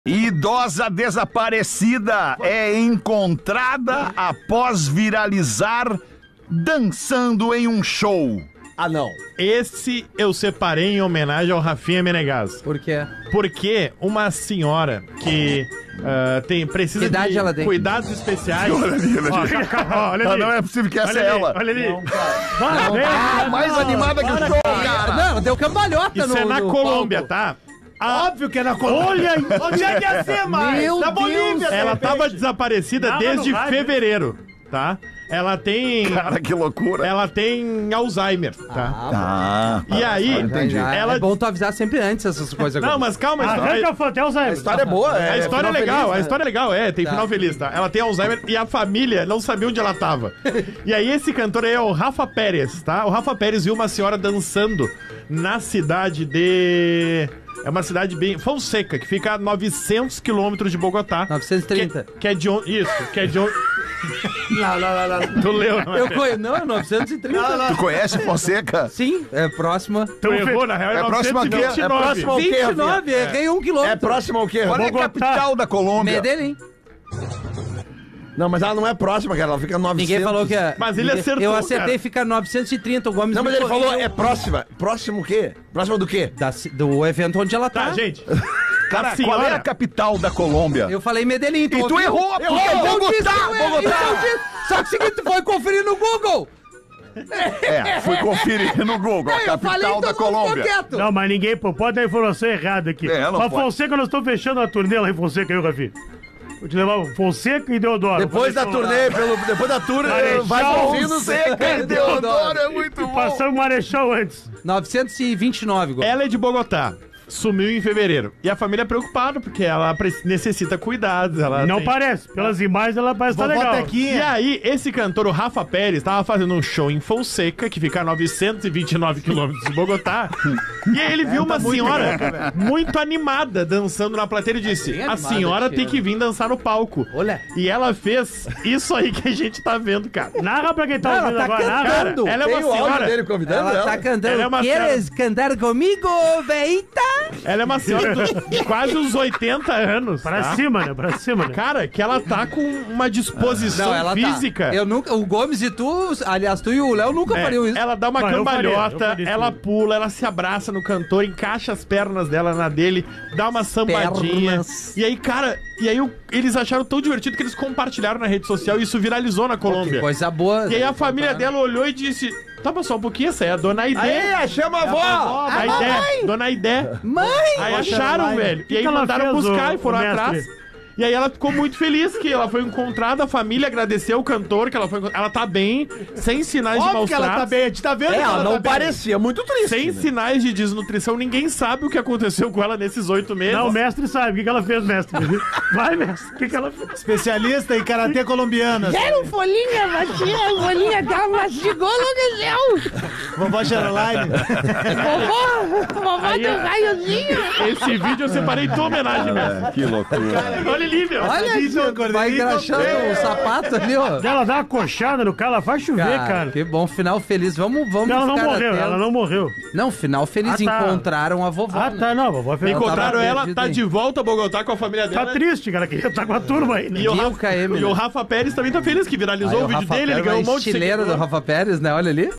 Idosa desaparecida é encontrada após viralizar dançando em um show. Ah, não. Esse eu separei em homenagem ao Rafinha Menegas. Por quê? Porque uma senhora que precisa Que idade de ela tem? cuidados especiais. Olha ali, olha ali. Olha ali. Não é possível que essa Olha é ali, ela. olha ali. Mais animada que o show, cara. Não, deu cambalhota Isso é na Colômbia, palco. tá? Óbvio que é na Colômbia. Olha, Onde é que ia ser mais? Meu Na Bolívia, Deus. de ela repente. tava desaparecida desde fevereiro, tá? Ela tem Cara, que loucura. ela tem Alzheimer, tá? Ah, E aí, entendi. ela É bom tu avisar sempre antes essas coisas. Não, mas calma, A história é boa, a história é final legal, feliz, a né? história é legal, tem final feliz, tá? Ela tem Alzheimer e a família não sabia onde ela tava. E aí esse cantor é o Rafa Pérez, tá? O Rafa Pérez viu uma senhora dançando na cidade de... É uma cidade bem... Fonseca, que fica a 900 quilômetros de Bogotá. 930. Que é de onde... Isso, que é de onde... Não. Tu leu, não é? Eu conheço. Não, é 930. Tu conhece Fonseca? Sim, é próxima. Tu errou, na real, É próximo a quê? 929. É próximo ao quê, 29, errei 1 quilômetro. É próximo ao quê? Qual é a capital da Colômbia? Medellín. Não, mas ela não é próxima, cara. Ela fica 900. Ninguém falou que é. Mas ele acertou, Eu acertei cara. ficar 930. O Gomes Não, mas me ele falou corrigiu. é próxima. Próximo o quê? Próximo do quê? Do evento onde ela Tá, tá. gente. Cara, A senhora- qual é a capital da Colômbia? Eu falei Medellín. E tu ouviu? errou, porque é Então disse Bogotá, que eu errei, Bogotá. então disse. Só que o seguinte, tu foi conferir no Google. Fui conferir no Google, a Eu falei, capital então da não ficou Colômbia. quieto. Não, mas ninguém pode dar informação errada aqui. Não Mas pode. Fonseca, nós estamos fechando a turnê lá em Fonseca, eu, Rafi. Vou te levar Fonseca e Deodoro. Depois da turnê, depois da tour, Marechal vai ouvindo Fonseca e Deodoro é muito bom. Passamos o Marechal antes. 929, Gomes. Ela é de Bogotá. Sumiu em fevereiro. E a família é preocupada, porque ela necessita cuidados. Ela Não tem- parece. Pelas imagens, ela parece estar Vovó legal. Tequinha. E aí, esse cantor, o Rafa Pérez, tava fazendo um show em Fonseca, que fica a 929 quilômetros de Bogotá. E aí ele viu uma senhora muito animada dançando na plateia e disse: bem a animada, senhora tia. tem que vir dançar no palco. Olha. E ela fez isso aí que a gente tá vendo, cara. Narra pra quem tá Ela ouvindo tá agora. Narra. cantando. Ela é Tem uma o áudio senhora. dele convidando Ela ela. tá cantando. Ela é uma Queres cantar comigo, veita? Ela é uma senhora de quase uns 80 anos. Pra tá? cima, né? Pra cima, né? Cara, que ela tá com uma disposição física. Tá. Eu nunca, o Gomes e tu, aliás, tu e o Léo nunca fariam isso. Ela dá uma Mas eu cambalhota, faria isso. ela pula, ela se abraça no cantor, encaixa as pernas dela na dele, dá uma sambadinha. Pernas. E aí, cara, eles acharam tão divertido que eles compartilharam na rede social e isso viralizou na Que Colômbia. coisa boa. E aí a família dela olhou e disse: tá, mas só um pouquinho, essa é a Dona Aidé. Aí, chama a avó! Aidé, Dona Aidé. Mãe! Aí acharam, velho. E aí que ela mandaram fez, buscar ô, e foram ô, mestre? atrás. E aí ela ficou muito feliz que ela foi encontrada, a família agradeceu o cantor, que ela tá bem, sem sinais de Óbvio maus que ela tá tratos. bem, a gente tá vendo que Ela não tá bem. parecia muito triste. Sem né? sinais de desnutrição, ninguém sabe o que aconteceu com ela nesses 8 meses. Não, o mestre sabe. O que ela fez, mestre? Vai, mestre. O que ela fez? Especialista em karatê colombiano. Quero folhinha, Matia, folhinha que ela mastigou, enlouqueceu. Vovó Caroline. Vovó deu raiozinho. Esse vídeo eu separei tua homenagem mesmo. Que loucura. Olha ali, meu. Olha isso, vai engraxando o sapato ali, ó. Ela dá uma coxada no cara, ela faz chover, cara. Que bom, final feliz. Vamos Ela não ficar morreu, atentos. ela não morreu. Não, final feliz. Ah, tá. Encontraram a vovó. Ah, né? tá, não, vovó fez. Encontraram tava ela, perdida tá aí. de volta a Bogotá com a família dela. Tá triste, cara, queria estar com a turma aí, né? E o, Viu, Rafa, KM, e o né? Rafa Pérez também tá feliz que viralizou Aí, o vídeo Rafa dele, ele Pérez, ganhou um monte de estileiro do seguidor. Rafa Pérez, né? Olha ali.